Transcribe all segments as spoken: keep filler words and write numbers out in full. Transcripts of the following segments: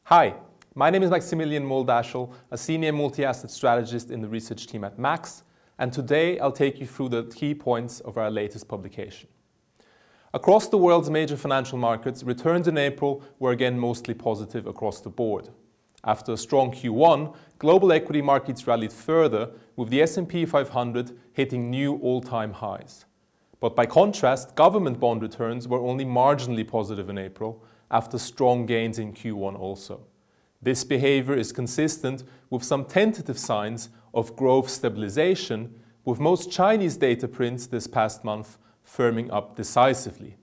Hi, my name is Maximilian Moldaschel, a senior multi-asset strategist in the research team at MAQS, and today I'll take you through the key points of our latest publication. Across the world's major financial markets, returns in April were again mostly positive across the board. After a strong Q one, global equity markets rallied further, with the S and P five hundred hitting new all-time highs. But by contrast, government bond returns were only marginally positive in April, after strong gains in Q one also. This behavior is consistent with some tentative signs of growth stabilization, with most Chinese data prints this past month firming up decisively.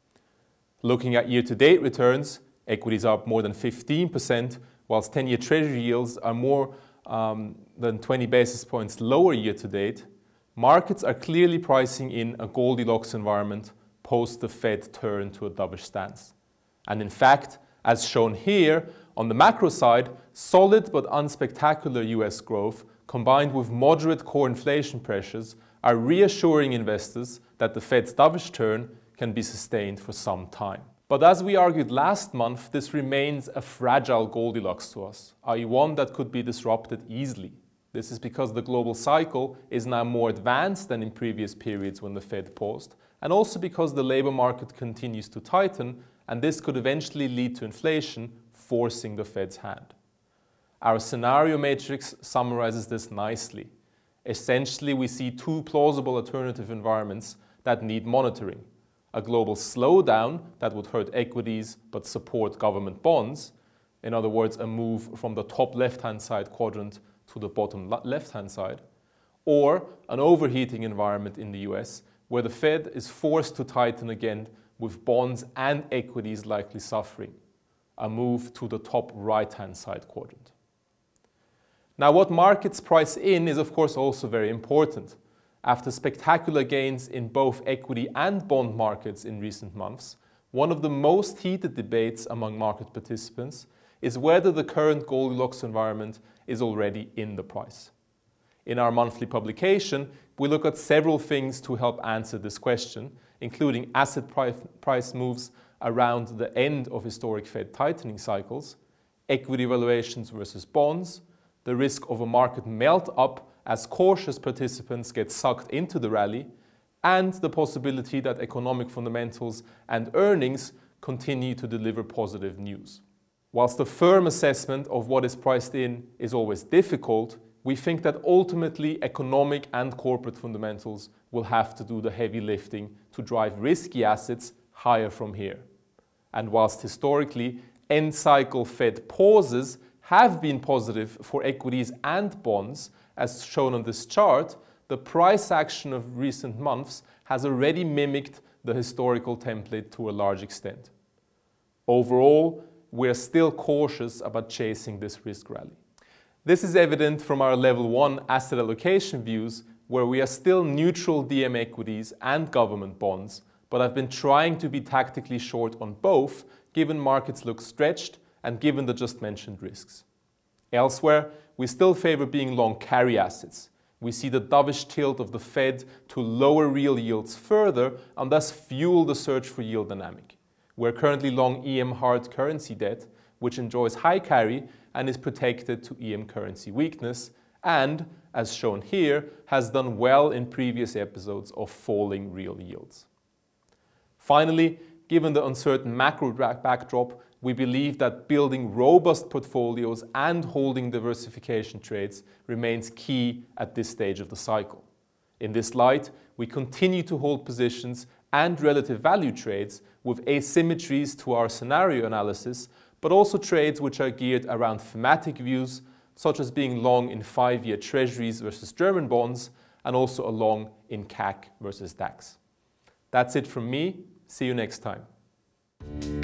Looking at year-to-date returns, equities are up more than fifteen percent, whilst ten-year Treasury yields are more um, than twenty basis points lower year-to-date. Markets are clearly pricing in a Goldilocks environment post the Fed turn to a dovish stance. And in fact, as shown here, on the macro side, solid but unspectacular U S growth combined with moderate core inflation pressures are reassuring investors that the Fed's dovish turn can be sustained for some time. But as we argued last month, this remains a fragile Goldilocks to us, that is one that could be disrupted easily. This is because the global cycle is now more advanced than in previous periods when the Fed paused, and also because the labor market continues to tighten, and this could eventually lead to inflation, forcing the Fed's hand. Our scenario matrix summarizes this nicely. Essentially, we see two plausible alternative environments that need monitoring. A global slowdown that would hurt equities but support government bonds, in other words, a move from the top left-hand side quadrant to the bottom left-hand side, or an overheating environment in the U S where the Fed is forced to tighten again with bonds and equities likely suffering, a move to the top right-hand side quadrant. Now, what markets price in is of course also very important. After spectacular gains in both equity and bond markets in recent months, one of the most heated debates among market participants is whether the current Goldilocks environment is already in the price. In our monthly publication, we look at several things to help answer this question, including asset price moves around the end of historic Fed tightening cycles, equity valuations versus bonds, the risk of a market melt-up as cautious participants get sucked into the rally, and the possibility that economic fundamentals and earnings continue to deliver positive news. Whilst the firm assessment of what is priced in is always difficult, we think that ultimately economic and corporate fundamentals will have to do the heavy lifting to drive risky assets higher from here. And whilst historically end-cycle Fed pauses have been positive for equities and bonds, as shown on this chart, the price action of recent months has already mimicked the historical template to a large extent. Overall, we're still cautious about chasing this risk rally. This is evident from our level one asset allocation views, where we are still neutral D M equities and government bonds, but I've been trying to be tactically short on both, given markets look stretched and given the just mentioned risks. Elsewhere, we still favor being long carry assets. We see the dovish tilt of the Fed to lower real yields further and thus fuel the search for yield dynamic. We're currently long E M hard currency debt, which enjoys high carry and is protected to E M currency weakness, and, as shown here, has done well in previous episodes of falling real yields. Finally, given the uncertain macro backdrop, we believe that building robust portfolios and holding diversification trades remains key at this stage of the cycle. In this light, we continue to hold positions and relative value trades with asymmetries to our scenario analysis, but also trades which are geared around thematic views, such as being long in five-year Treasuries versus German bonds, and also a long in C A C versus DAX. That's it from me. See you next time.